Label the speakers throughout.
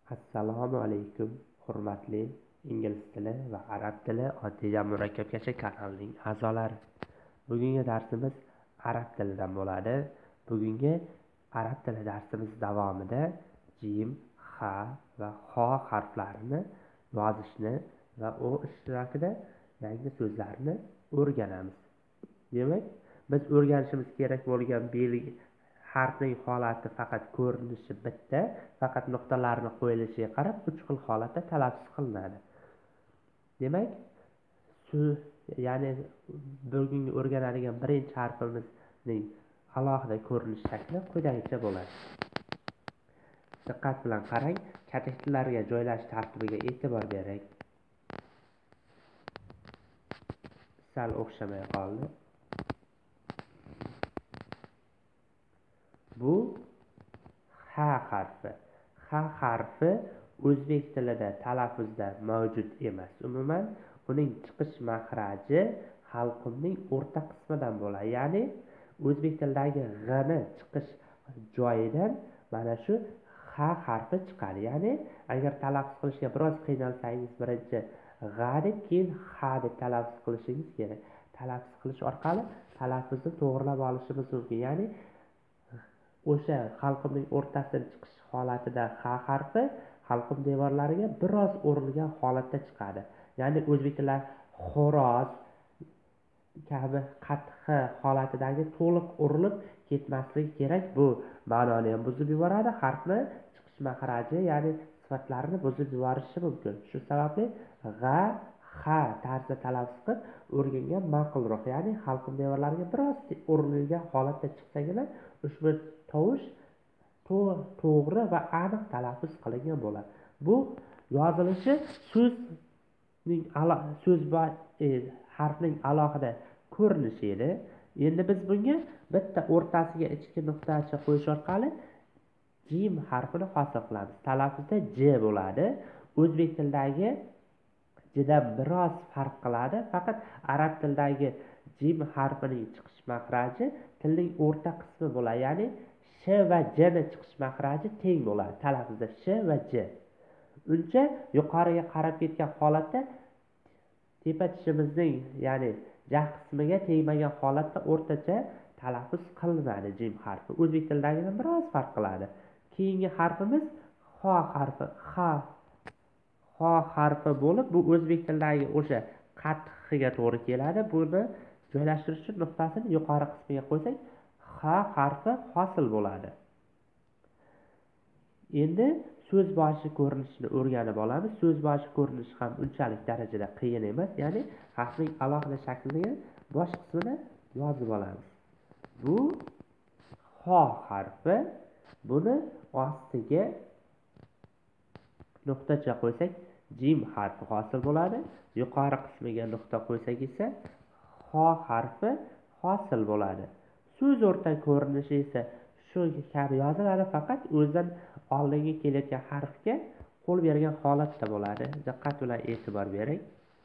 Speaker 1: Assalomu alaykum, hurmatli ingliz tili va arab tili oddiy murakkabgacha kanalining a'zolari. Bugungi darsimiz arab tilidan bo'ladi. Bugungi arab tili darsimiz davomida jim, ha va ho harflarini yozishni va u ishtirokida yangi so'zlarni o'rganamiz. Demak, biz o'rganishimiz kerak bo'lgan belgi harfning holati faqat ko'rinishi bitta, faqat nuqtalarni qo'yilishiga qarab 3 xil holatda talaffuz qilinadi. Demak, ya'ni bugungi o'rganadigan birinchi harfimizning alohida ko'rinish shakli quyidagicha bo'ladi. Diqqat bilan qarang, kataklarga joylash tartibiga e'tibor bering. Sal o'xshamay qoldi. Bu ha harfi. Ha harfi o'zbek tilida talaffuzda mavjud emas. Umuman uning chiqish maxraji halqumning o'rta qismidan bo'ladi. Ya'ni o'zbek tilidagi g'ni chiqish joyidan mana shu ha harfi chiqadi. Ya'ni agar talaffuz qilishga biroz qiynalsangiz, birinchi g'a deb, keyin ha deb talaffuz qilishingiz kerak. Talaffuz qilish orqali talaffuzni to'g'rilab olishimiz mumkin. Ya'ni o'sha halqumning o'rtasidan chiqish holatida ha harfi halqum devorlariga biroz urilgan holatda chiqadi. Ya'ni o'zbek tilida xo'roz kabi qattiq holatidagi to'liq urilib ketmasligi kerak. Bu ma'noni ham buzib yuboradi, harfni chiqish maxraji, ya'ni sifatlarini buzib yuborishi mumkin. Shu sababli g'a, ha tarzda talaffuz qilib o'rgangan ma'qulroq. Ya'ni halqum devorlariga biroz urilgan holatda chiqsagina ushbu tovush to'g'ri va aniq talaffuz qilingan bo'ladi. Bu yozilishi harfning alohida ko'rinishi edi. Endi biz bunga bitta o'rtasiga ichki nuqtacha qo'yish orqali jim harfini hosil qilamiz. Talaffuzda j bo'ladi. O'zbek tilidagi jdan biroz farq qiladi. Faqat arab tilidagi jim harfining chiqish maxraji tilning o'rta qismi bo'ladi. Ya'ni sh va j ning chiqish maxraji teng bo'ladi. Talaffuzda sh va j. Uncha yuqoriga qarab ketgan holatda tepa tishimizning, ya'ni jah qismiga tegmagan holatda o'rtacha talaffuz qilinadi jim harfi. O'zbek tilidagidan biroz farq qiladi. Keyingi harfimiz ho harfi. Ho harfi bo'lib, bu o'zbek tilidagi o'sha qattiqiga to'g'ri keladi. Buni joylashtirish uchun nuqtasini yuqori qismiga qo'ysak, ha harfi hosil bo'ladi. Endi so'z boshi ko'rinishini o'rganib olamiz. So'z boshi ko'rinishi ham unchalik darajada qiyin emas. Ya'ni harfning alohida shaklini bosh qismini yozib olamiz. Bu ho harfi. Buni ostiga nuqtacha qo'ysak, jim harfi hosil bo'ladi. Yuqori qismiga nuqta qo'ysak esa ho harfi hosil bo'ladi. So'z o'rta ko'rinishi esa shu kabi yoziladi, faqat o'zidan oldinga kelayotgan harfga qo'l bergan holatda bo'ladi. Diqqat bilan e'tibor bering.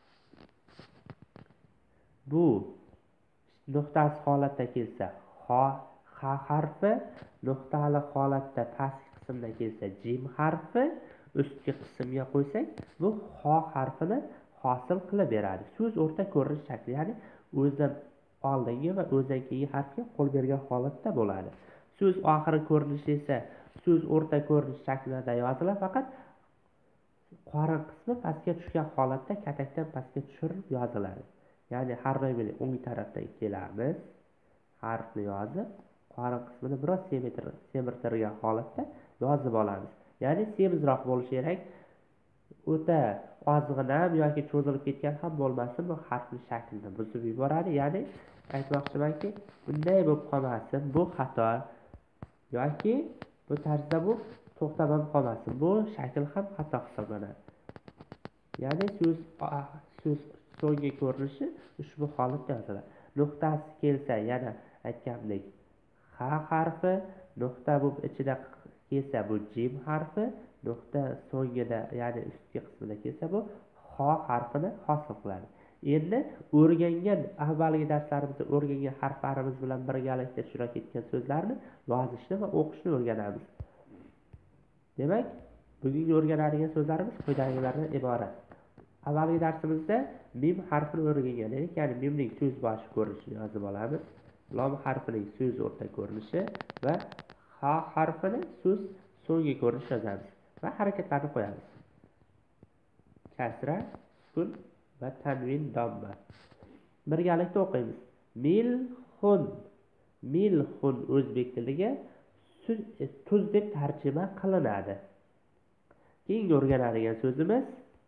Speaker 1: Bu nuqtasi holatda kelsa ha harfi, nuqtali holatda pastki qismda kelsa jim harfi, ustki qismga qo'ysak bu ho harfini hosil qilib beradi. So'z o'rta ko'rinish shakli, ya'ni o'zidan oldingi va o'zidan keyingi harfga qo'l bergan holatda bo'ladi. So'z oxiri ko'rinishi esa so'z o'rta ko'rinish shaklida yoziladi, faqat qorin qismi pastga tushgan holatda katakdan pastga tushirib yoziladi. Ya'ni har doim o'ng tarafdan kelamiz, harfni yozib, qorin qismini biroz semirtirgan holatda yozib olamiz. Ya'ni semizroq bo'lishi kerak. O'ta ozg'in ham yoki cho'zilib ketgan ham bo'lmasin, bu harfning shaklini buzib yuboradi. Ya'ni aytmoqchimanki, bunday bo'lib qolmasin, bu xato yoki bu tarzda bu to'xtab ham qolmasin. Bu shakl ham xato hisoblanadi. Ya'ni so'z so'nggi ko'rinishi ushbu holatda yoziladi. Nuqtasi kelsa, yana aytgandek, ha harfi, nuqta bu ichida kelsa bu jim harfi, nuqta so'ngida, ya'ni ustki qismida kelsa bu ho harfini hosil qiladi. Endi o'rgangan avvalgi darslarimizda o'rgangan harflarimiz bilan birgalikda ishtirok etgan so'zlarni yozishni va o'qishni o'rganamiz. Demak, Bugungi o'rganadigan so'zlarimiz quyidagilardan iborat. Avvalgi darsimizda mim harfini o'rgangan edik, ya'ni mimning so'z boshi ko'rinishini yozib olamiz. Lom harfining so'z o'rta ko'rinishi va ha harfini so'z so'nggi ko'rinish yozamiz va harakatlarni qo'yamiz. Kasra, sukun va tanvin domma. Birgalikda o'qiymiz. Milxun. Milxun o'zbek tiliga tuz deb tarjima qilinadi. Keyingi o'rganadigan so'zimiz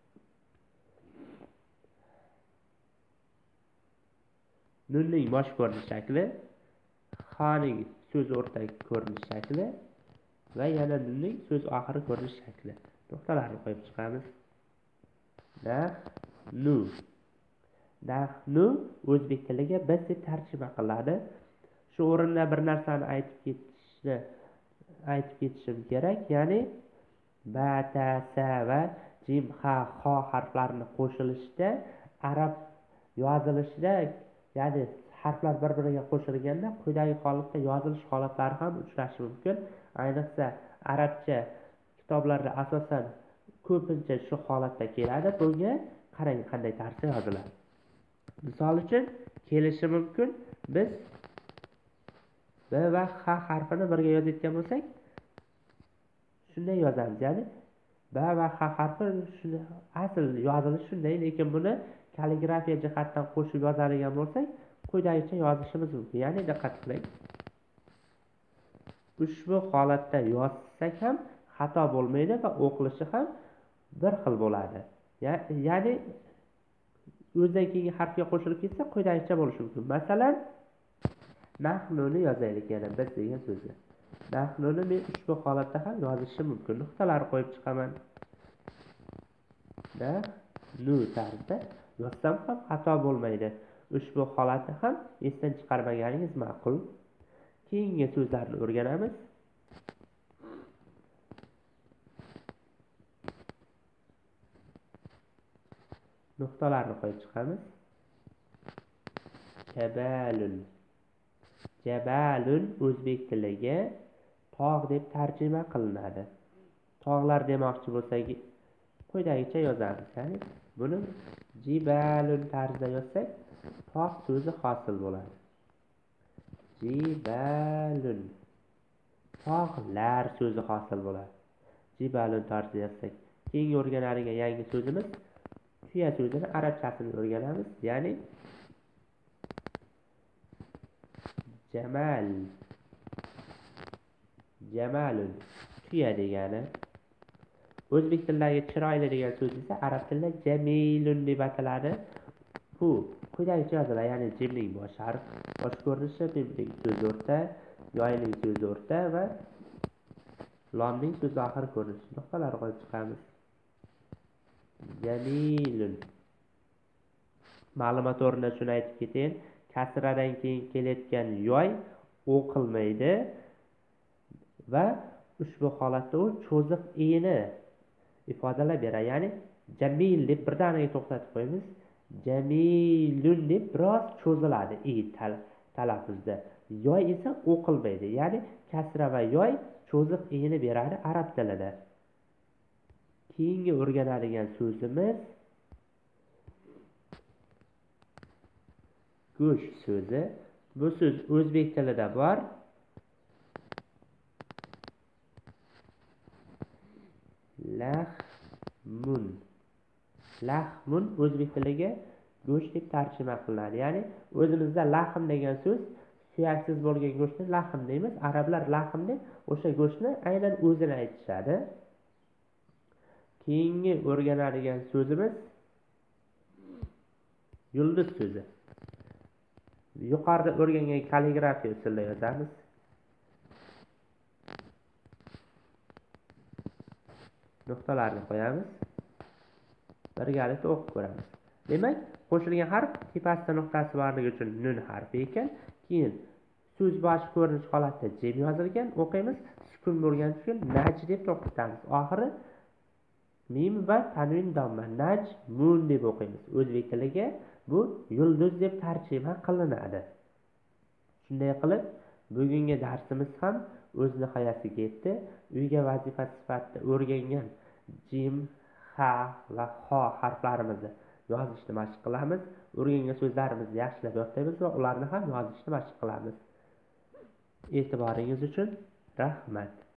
Speaker 1: nunning bosh ko'rinish shakli, xoning so'z o'rta ko'rinish shakli va yana nunning so'z oxiri ko'rinish shakli. Nuqtalarni qo'yib chiqamiz. Nahnu. Nahnu o'zbek tiliga biz deb tarjima qiladi. Shu o'rinda bir narsani aytib ketishim kerak, ya'ni ba, ta, sa va jim, ha, xo harflarini qo'shilishda arab yozilishida, ya'ni harflar bir-biriga qo'shilganda quyidagi holatda yozilish holatlari ham uchrashi mumkin. Ayniqsa arabcha kitoblarda asosan ko'pincha shu holatda keladi. Bunga qarang qanday tarzda yoziladi. Misol uchun kelishi mumkin, biz b va h harfini birga yozayotgan bo'lsak, shunday yozamiz. Ya'ni b va h harfi asl yozilishi shunday, lekin buni kalligrafiya jihatdan qo'shib yozadigan bo'lsak, quyidagicha yozishimiz mumkin. Ya'ni diqqat qiling. Ushbu holatda yozsak ham xato bo'lmaydi va o'qilishi ham bir xil bo'ladi. Ya'ni o'zidan keyingi harfga qo'shilib ketsa quyidagicha bo'lishi mumkin. Masalan, nahnuni yozaylik, yana biz degan so'zni. Nahnuni men ushbu holatda ham yozishim mumkin. Nuqtalar qo'yib chiqaman. Nahnu tarzda yozsam ham xato bo'lmaydi. Ushbu holatni ham esdan chiqarmaganingiz ma'qul. Keyingi so'zlarni o'rganamiz. Nuqtalarni qo'yib chiqamiz. Jabalun. Jabalun o'zbek tiliga tog' deb tarjima qilinadi. Tog'lar demoqchi bo'lsak, quyidagicha yozamiz. Ya'ni buni jibalun tarzida yozsak, tog' so'zi hosil bo'ladi. Jibalun. Tog'lar so'zi hosil bo'ladi. Jibalun tarzida yozsak. Keyingi o'rganadigan yangi so'zimiz tuya so'zini arabchasini o'rganamiz. Ya'ni Jamal. Jamalun tuya degani. O'zbek tilidagi chiroyli degan so'z esa arab tilida jamilun deb ataladi. Bu quyidagicha yoziladi. Ya'ni jimning bosh harf, bosh ko'rinishi, mimning so'z o'rta, yoyning so'z o'rta va lomning so'z oxir ko'rinishi. Nuqtalar qo'yib chiqamiz. Jamilun. Ma'lumot o'rnida shuni aytib ketayin. Kasradan keyin kelayotgan yoy o'qilmaydi va ushbu holatda u cho'ziq i'ni ifodalab beradi. Ya'ni jamil deb birdaniga to'xtatib qo'yamiz. Jamilun deb biroz cho'ziladi i talaffuzda. Yoy esa o'qilmaydi. Ya'ni kasra va yoy cho'ziq i'ni beradi arab tilida. Keyingi o'rganadigan so'zimiz go'sht so'zi. Bu so'z o'zbek tilida bor. Lahmun. Lahmun o'zbek tiliga go'sht deb tarjima qilinadi. Ya'ni o'zimizda lahm degan so'z suyaksiz bo'lgan go'shtni lahm deymiz. Arablar lahm deb o'sha go'shtni aynan o'zini aytishadi. Keyingi o'rganadigan so'zimiz yulduz so'zi. Yuqorida o'rgangan kalligrafiya usulida yozamiz. Nuqtalarni qo'yamiz. Birgalikda o'qib ko'ramiz. Demak, qo'shilgan harf tepasida nuqtasi borligi uchun nun harfi ekan, keyin so'z boshi ko'rinish holatda jim yozilgan, o'qiymiz. Sukun bo'lgani uchun naj deb to'xtatamiz. Oxiri mim va tanvin domma. Najmun deb o'qiymiz. O'zbek tiliga bu yulduz deb tarjima qilinadi. Shunday qilib, bugungi darsimiz ham o'z nihoyasiga yetdi. Uyga vazifa sifatida o'rgangan jim, ha va ho harflarimizni yozishni mashq qilamiz. O'rgangan so'zlarimizni yaxshilab yodlaymiz va ularni ham yozishni mashq qilamiz. E'tiboringiz uchun rahmat.